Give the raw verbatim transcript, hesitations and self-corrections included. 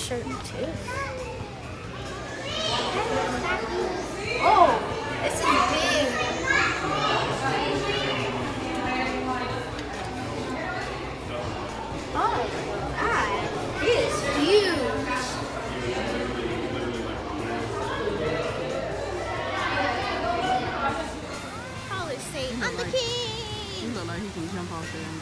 shirt too. Oh, this is big. Oh, God, it is huge. Always say, I'm the king. He look like he can jump off there.